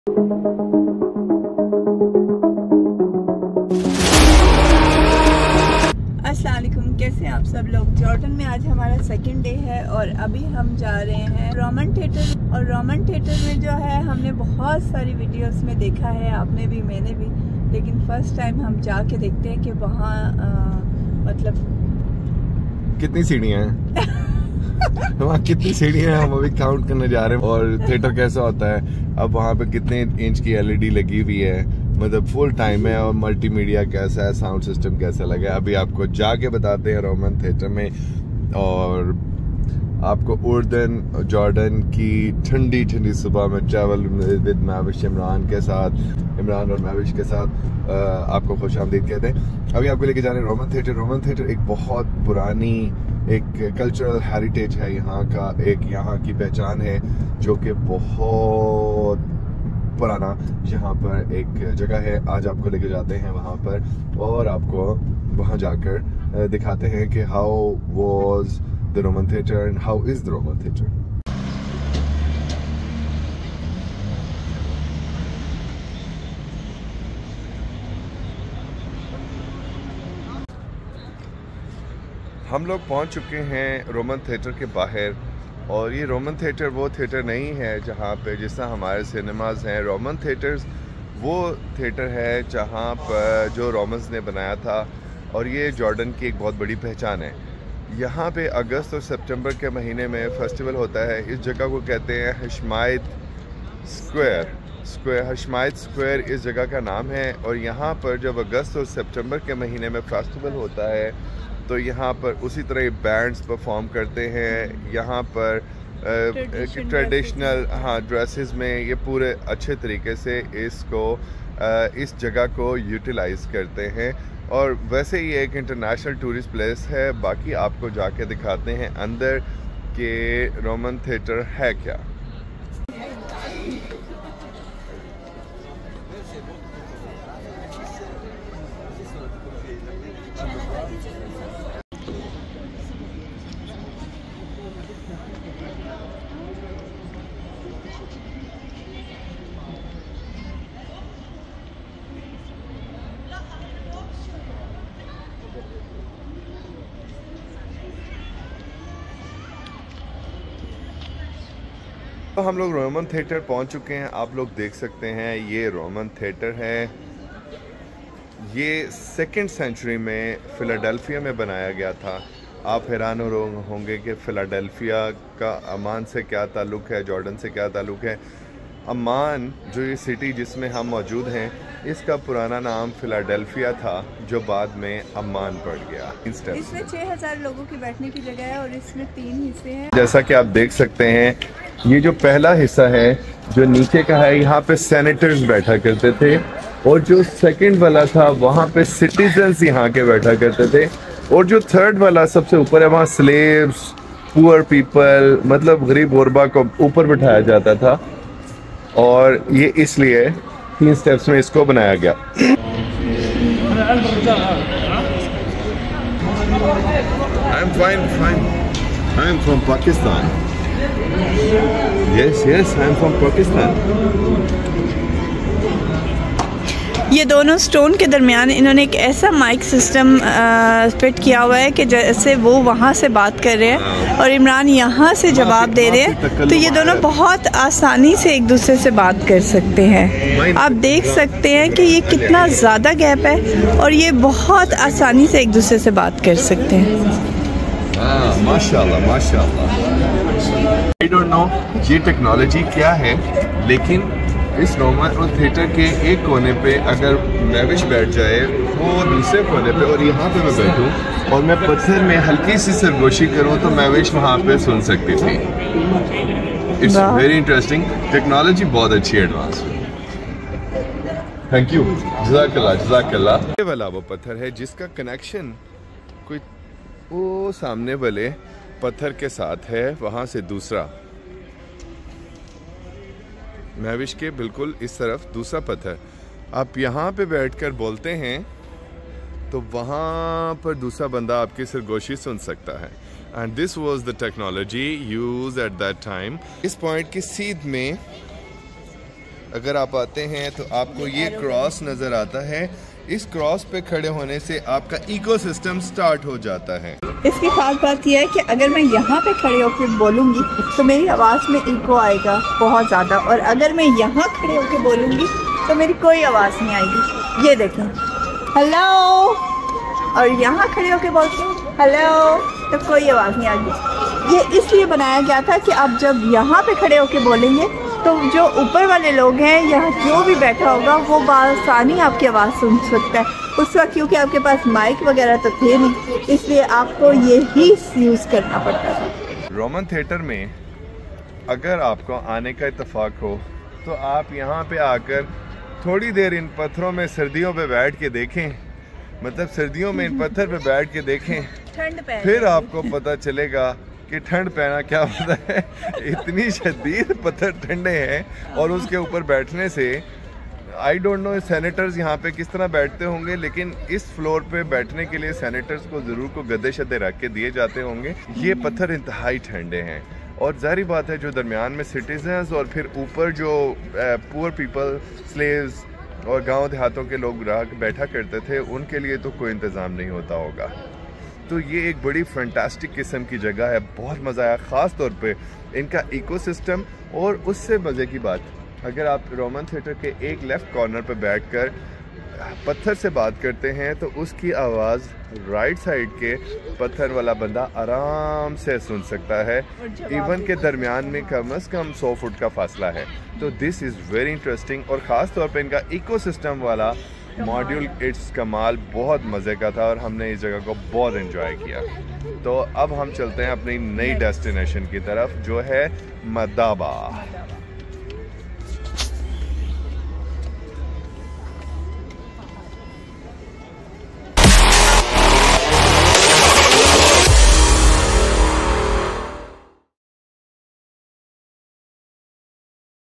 अस्सलाम वालेकुम, कैसे हैं आप सब लोग। जॉर्डन में आज हमारा सेकंड डे है और अभी हम जा रहे हैं रोमन थिएटर। और रोमन थिएटर में जो है हमने बहुत सारी वीडियोस में देखा है, आपने भी मैंने भी, लेकिन फर्स्ट टाइम हम जाके देखते हैं कि वहाँ मतलब कितनी सीढ़ियाँ हैं वहाँ कितनी सीढ़ियाँ हैं हम अभी काउंट करने जा रहे हैं। और थिएटर कैसा होता है, अब वहाँ पे कितने इंच की एलईडी लगी हुई है, मतलब फुल टाइम है। और मल्टीमीडिया कैसा है, साउंड सिस्टम कैसा लगा, अभी आपको जाके बताते हैं रोमन थिएटर में। और आपको उर्दन जॉर्डन की ठंडी ठंडी सुबह में ट्रैवल विद मैविश इमरान और मैविश के साथ आपको खुश आमदीद कहते हैं। अभी आपको लेके जा रहे हैं रोमन थिएटर। रोमन थिएटर एक बहुत पुरानी एक कल्चरल हेरिटेज है यहाँ का, एक यहाँ की पहचान है जो कि बहुत पुराना। यहाँ पर एक जगह है, आज आपको लेके जाते हैं वहाँ पर और आपको वहाँ जाकर दिखाते हैं कि how was the Roman theatre and how is the Roman theatre. हम लोग पहुंच चुके हैं रोमन थिएटर के बाहर। और ये रोमन थिएटर वो थिएटर नहीं है जहाँ पे जिस तरह हमारे सिनेमाज हैं। रोमन थिएटर्स वो थिएटर है जहाँ पर जो रोमन्स ने बनाया था और ये जॉर्डन की एक बहुत बड़ी पहचान है। यहाँ पे अगस्त और सितंबर के महीने में फेस्टिवल होता है। इस जगह को कहते हैं हशमायत स्क्वायर। हशमायत स्क्वायर इस जगह का नाम है। और यहाँ पर जब अगस्त और सितंबर के महीने में फेस्टिवल होता है तो यहाँ पर उसी तरह बैंड्स परफॉर्म करते हैं। यहाँ पर ट्रेडिशनल ड्रेसेस में ये पूरे अच्छे तरीके से इस जगह को यूटिलाइज करते हैं। और वैसे ही एक इंटरनेशनल टूरिस्ट प्लेस है। बाकी आपको जाके दिखाते हैं अंदर के रोमन थिएटर है क्या। तो हम लोग रोमन थिएटर पहुंच चुके हैं। आप लोग देख सकते हैं ये रोमन थिएटर है। ये 2nd सेंचुरी में फिलाडेल्फिया में बनाया गया था। आप हैरान होंगे कि फिलाडेल्फिया का अमान से क्या ताल्लुक़ है, जॉर्डन से क्या ताल्लुक़ है। अमान जो ये सिटी जिसमें हम मौजूद हैं, इसका पुराना नाम फिलाडेल्फिया था जो बाद में अम्मान पड़ गया। इसमें 6000 लोगों की बैठने की जगह है और इसमें 3 हिस्से हैं। जैसा कि आप देख सकते हैं, ये जो पहला हिस्सा है जो नीचे का है, यहाँ पे सेनेटर्स बैठा करते थे। और जो सेकंड वाला था वहाँ पे सिटीजन्स यहाँ के बैठा करते थे। और जो थर्ड वाला सबसे ऊपर है वहाँ स्लेव्स, पुअर पीपल, मतलब गरीब गुरबा को ऊपर बिठाया जाता था। और ये इसलिए 3 स्टेप्स में इसको बनाया गया। I'm fine. I'm from Pakistan. Yes, I'm from Pakistan. ये दोनों स्टोन के दरमियान इन्होंने एक ऐसा माइक सिस्टम फिट किया हुआ है कि जैसे वो वहाँ से बात कर रहे हैं और इमरान यहाँ से जवाब दे रहे हैं, तो ये दोनों बहुत आसानी से एक दूसरे से बात कर सकते हैं। आप देख सकते हैं कि ये कितना ज़्यादा गैप है और ये बहुत आसानी से एक दूसरे से बात कर सकते हैं। माशाल्लाह। I don't know ये टेक्नोलॉजी क्या है, लेकिन इस रोमन थिएटर के एक कोने पे अगर मैविश बैठ जाए, वो दूसरे कोने पे, और यहाँ पे मैं बैठूँ और मैं पत्थर में हल्की सी सरगोशी करूँ तो मैविश वहाँ पे सुन सकती थी। It's very interesting. टेक्नोलॉजी बहुत अच्छी एडवांस है। थैंक यू, जज़ाकल्लाह। ये वाला वो पत्थर है जिसका कनेक्शन कोई वो सामने वाले पत्थर के साथ है, वहाँ से दूसरा मैविश के बिल्कुल इस तरफ दूसरा पत्थर। आप यहाँ पे बैठकर बोलते हैं तो वहाँ पर दूसरा बंदा आपकी सरगोशी सुन सकता है। And this was the technology use at that time. इस पॉइंट की सीध में अगर आप आते हैं तो आपको ये क्रॉस नज़र आता है। इस क्रॉस पे खड़े होने से आपका इकोसिस्टम स्टार्ट हो जाता है। इसकी खास बात यह है कि अगर मैं यहाँ पे खड़े होकर बोलूँगी तो मेरी आवाज़ में इको आएगा बहुत ज़्यादा, और अगर मैं यहाँ खड़े होकर बोलूँगी तो मेरी कोई आवाज़ नहीं आएगी। ये देखें, हेलो, और यहाँ खड़े होकर बोलती हूँ हेलो तो कोई आवाज़ नहीं आएगी। ये इसलिए बनाया गया था कि आप जब यहाँ पे खड़े होकर बोलेंगे तो जो ऊपर वाले लोग हैं या जो भी बैठा होगा वो बासानी आपकी आवाज़ सुन सकता है। उस वक्त क्योंकि आपके पास माइक वगैरह तो थे नहीं, इसलिए आपको यही यूज़ करना पड़ता था। रोमन थिएटर में अगर आपको आने का इत्तेफाक हो तो आप यहाँ पे आकर थोड़ी देर इन पत्थरों में सर्दियों पे बैठ के देखें, मतलब सर्दियों में इन पत्थर पे बैठ के देखें, ठंड पे फिर आपको पता चलेगा कि ठंड पहना क्या होता है। इतनी शदीद पत्थर ठंडे हैं और उसके ऊपर बैठने से आई डोंट नो सैनिटर्स यहाँ पे किस तरह बैठते होंगे, लेकिन इस फ्लोर पे बैठने के लिए सैनिटर्स को ज़रूर को गद्दे शद्दे रख के दिए जाते होंगे। ये पत्थर इंतहाई ठंडे हैं और जाहिर बात है जो दरमियान में सिटीजन्स और फिर ऊपर जो पुअर पीपल, स्लेव्स और गांव देहातों के लोग बैठा करते थे, उनके लिए तो कोई इंतज़ाम नहीं होता होगा। तो ये एक बड़ी फैंटास्टिक किस्म की जगह है, बहुत मज़ा आया, ख़ास तौर पे इनका इकोसिस्टम। और उससे मज़े की बात, अगर आप रोमन थिएटर के एक लेफ़्ट कॉर्नर पे बैठकर पत्थर से बात करते हैं तो उसकी आवाज़ राइट साइड के पत्थर वाला बंदा आराम से सुन सकता है। इवन के दरमियान में कम से कम 100 फुट का फासला है। तो दिस इज़ वेरी इंटरेस्टिंग और ख़ास तौर पे इनका इकोसिस्टम वाला मॉड्यूल इट्स कमाल बहुत मज़े का था और हमने इस जगह को बहुत एंजॉय किया। तो अब हम चलते हैं अपनी नई डेस्टिनेशन की तरफ जो है मदाबा।